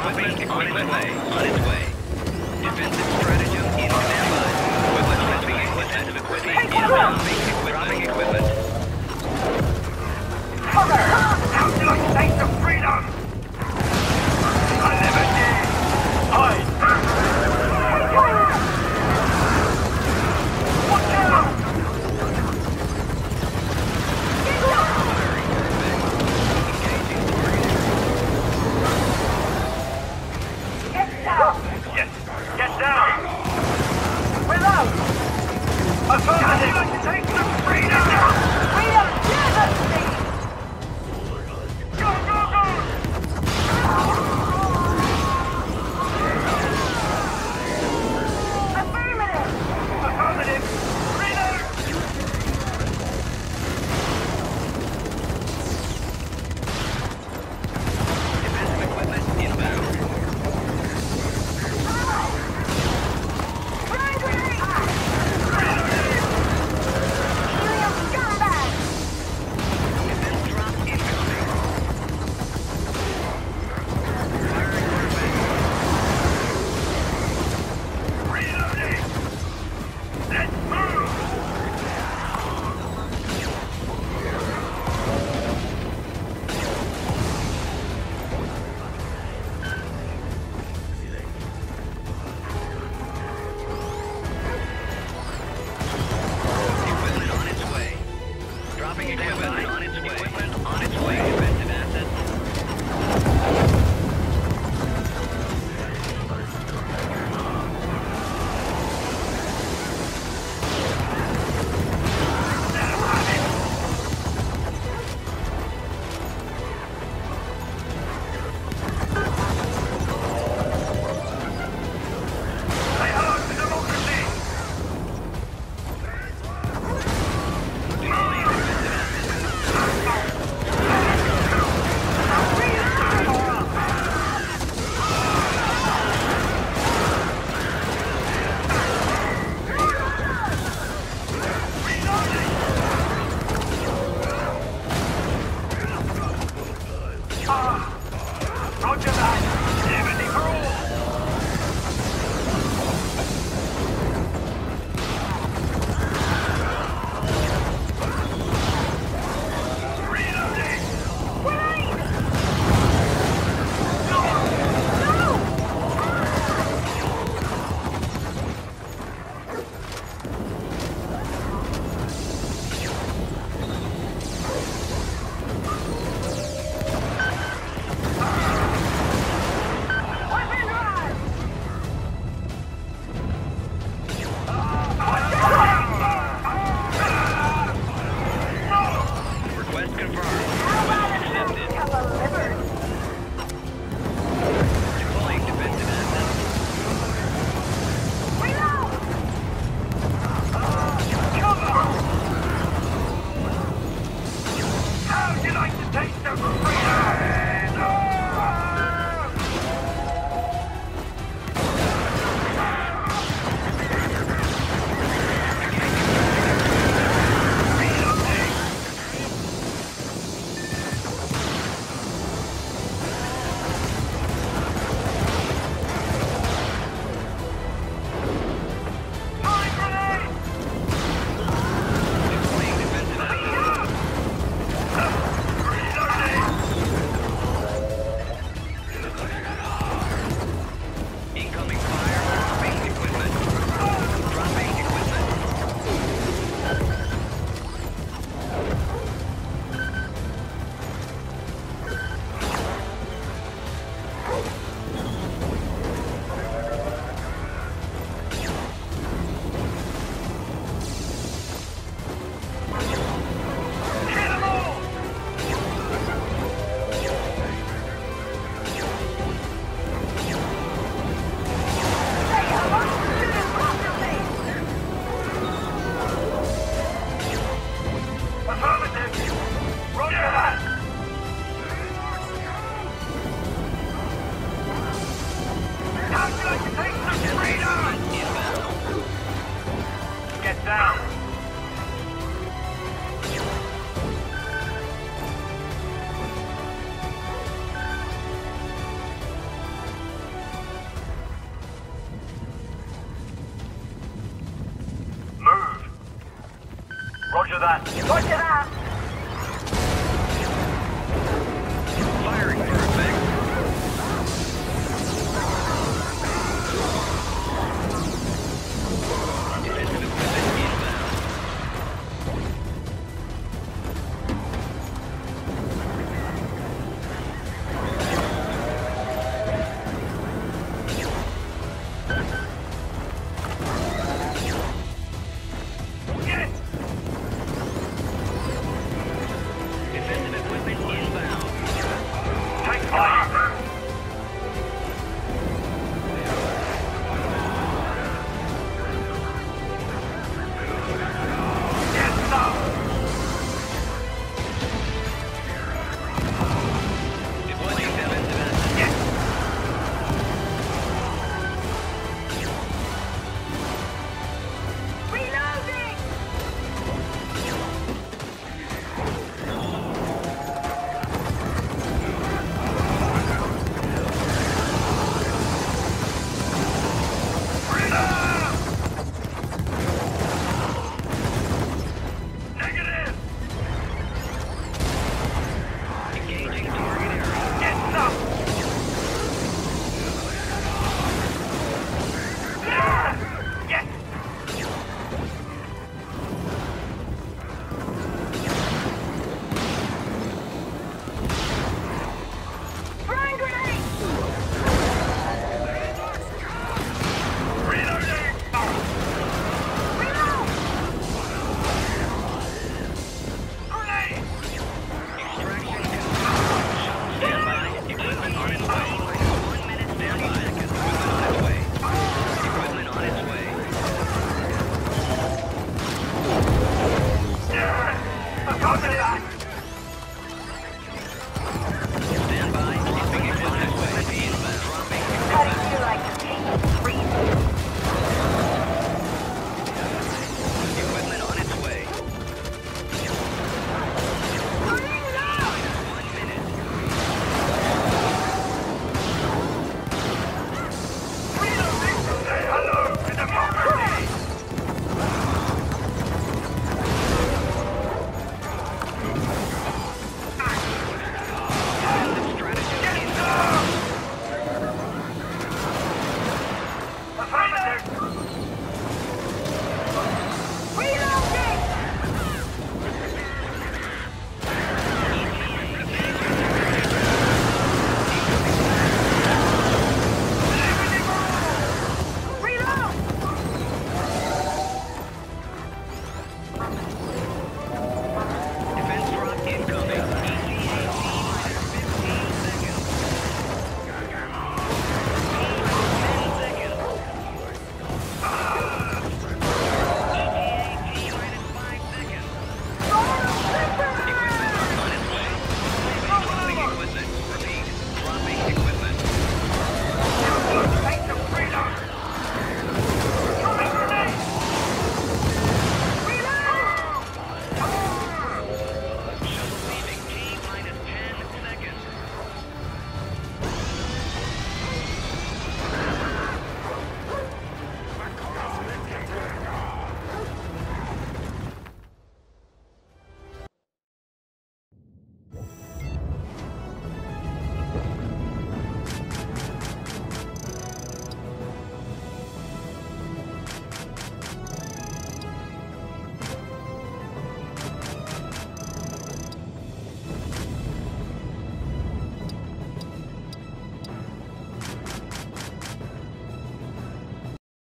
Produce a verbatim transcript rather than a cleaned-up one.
equipment on its way. On its way. Defensive stratagem in standby. Equipment dropping equipment. Equipment inbound. Dropping equipment. How do I taste of freedom? I never did. I. Watch out! Get down! Yes, get down! Reload! Affirmative! I'd like to take some freedom! Freedom never ceases! Go, go, go! Affirmative! Affirmative! Reload! Defensive equipment inbound. Defense drop incoming. Firing order back. Reloading! Let's move! Equipment on its way. Dropping equipment on its way. Equipment on its way. Defensive assets. Say hello to democracy! Deploying defensive assets. Roger that! Liberty for all! Reloading! Weapon rise! Request confirmed. Request accepted. Deploying defensive assets. How'd you like to taste of freedom? Mine grenade! Deploying defensive assets. Reloading! over. Roger that.